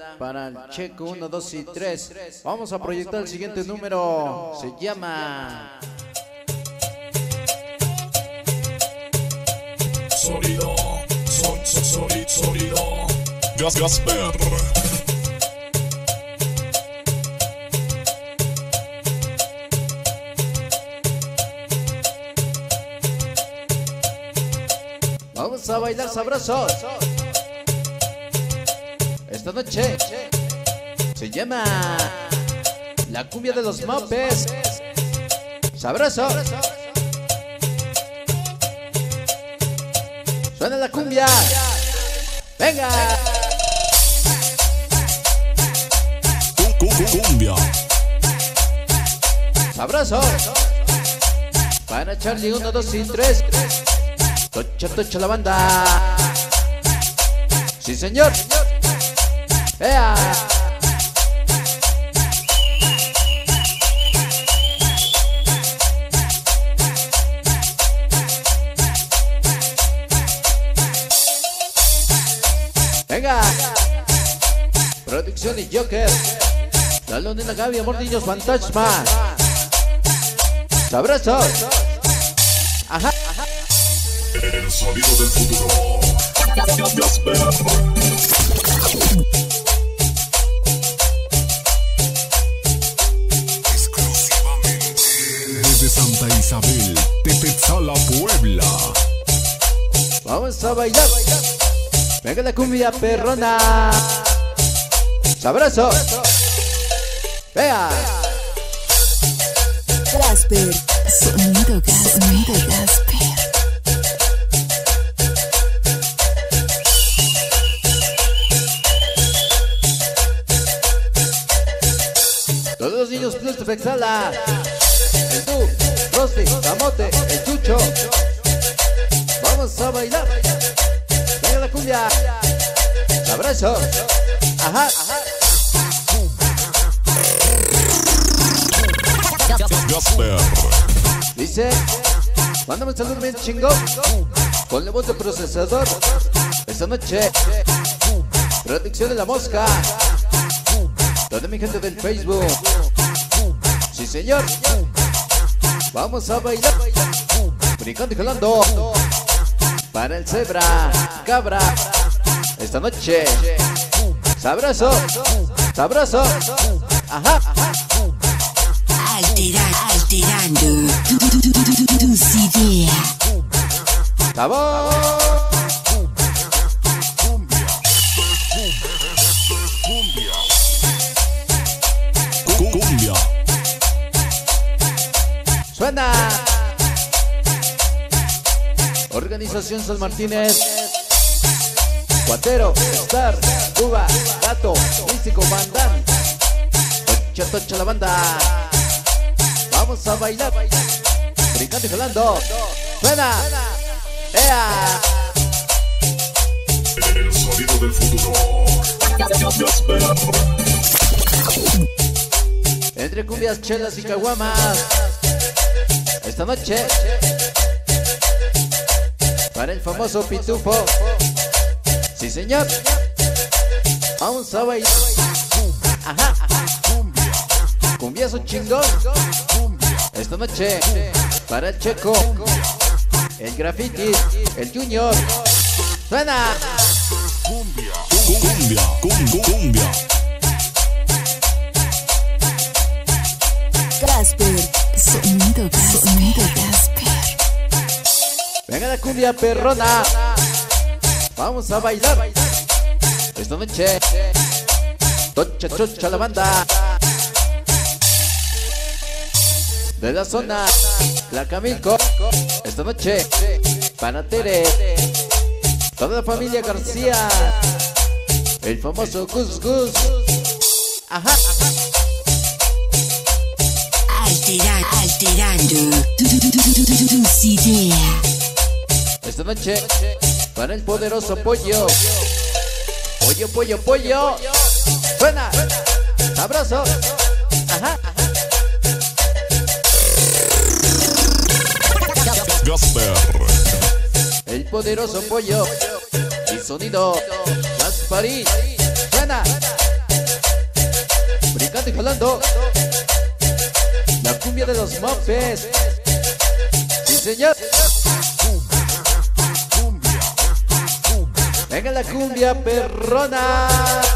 para el checo 1, 2 y 3. Vamos a proyectar el siguiente número. Se llama Sonido, sonido, Gasper. Vamos a bailar sabrosos. Esta noche se llama la cumbia de los mopes. Sabroso. Suena la cumbia. Venga. Cumbia. Sabroso. Para Charlie 1, 2 y 3. Tocha, tocha la banda. Sí, señor. ¡Ea! Venga. Producción y Joker. La Luna Gaby, amor, niños, fantasma. Sabroso. Ajá. El sonido del futuro. Gasper. Exclusivamente desde Santa Isabel, Tepetzala, Puebla. Vamos a bailar. Venga la cumbia perrona. Sabroso. Vea. Gasper. Sonido Gasper. Todos los niños plus de Fexala. El tú, Rosy, Camote, el Chucho. Vamos a bailar. Venga la cumbia. Sabroso. Ajá. Gasper. Dice, mándame un saludo bien chingón. Con la voz de procesador. Esta noche, Producción de la Mosca. Toda mi gente del Facebook. Sí, señor. Vamos a bailar. Brincando y jalando. Para el Zebra, Cabra. Esta noche. Sabroso. Sabroso. Ajá. Alterando tus ideas. ¡Sabor! Cumbia. ¡Suena! Organización San Martínez. Cuatero, Star, Cuba, Gato, Místico, Bandán. Tocha, tocha la banda. Vamos a bailar. Brincando y jalando. ¡Suena! ¡Ea! El sonido del futuro. Gasper. Entre cumbias, chelas y caguamas. Esta noche, para el famoso Pitufo. Sí, señor. Vamos a bailar. Ajá. Cumbiazo chingón. Esta noche, para el Checo, el Graffiti, el Junior. ¡Suena! Cumbia. Gasper. Sonido Gasper. Venga la cumbia perrona. Vamos a bailar. Esta noche, tocha, tocha la banda. De la zona, Tlacamilco. Esta noche, para Tere. Toda la familia García. El famoso Gus Gus. Ajá. Alterando tus ideas. Esta noche, para el poderoso Pollo. Pollo. Suena. Sabroso. Ajá. Gasper. El poderoso Pollo. Y sonido Gasparín. Suena. jalando y jalando. La cumbia de los mopes. Sí, señor. Venga la cumbia perrona.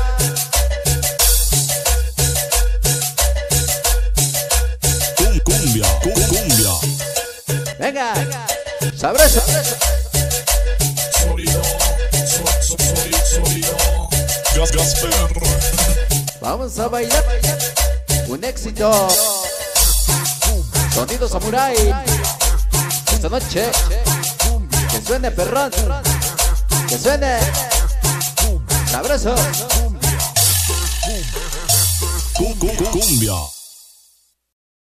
Cumbia. Venga, sabroso. Sonido. Gasper. Vamos a bailar. Un éxito. Sonido Samurai. Esta noche. Que suene perrón. Que suene sabroso. Cumbia.